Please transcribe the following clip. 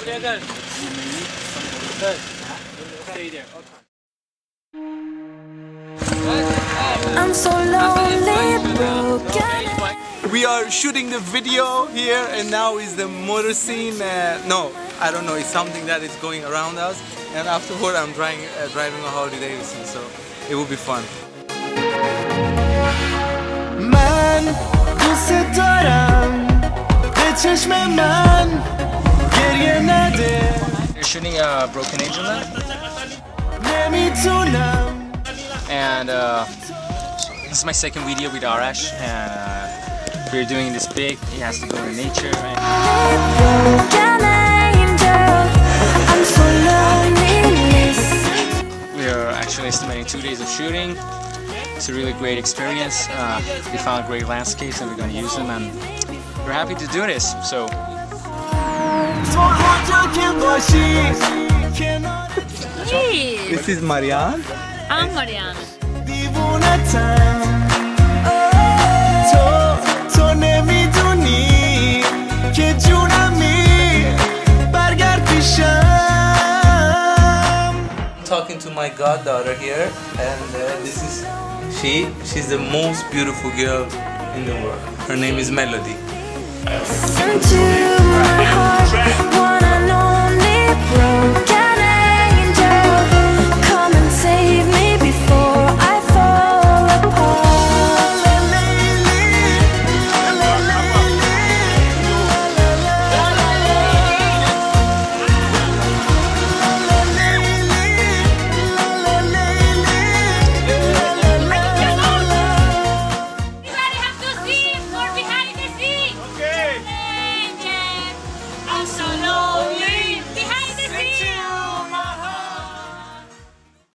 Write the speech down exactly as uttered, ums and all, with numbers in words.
I'm so lonely, broken. We are shooting the video here, and now is the motor scene. Uh, no, I don't know. It's something that is going around us, and afterward, I'm driving uh, driving a Harley Davidson, so it will be fun. Man, You're shooting a Broken Angel Man, and uh, this is my second video with Arash, and uh, we're doing this big. He has to go to nature. And we are actually estimating two days of shooting. It's a really great experience. Uh, we found great landscapes, and we're going to use them, and we're happy to do this. So. Hey. This is Marianne. I'm Marianne. Talking to my goddaughter here, and uh, this is she. She's the most beautiful girl in the world. Her name is Melody. Listen to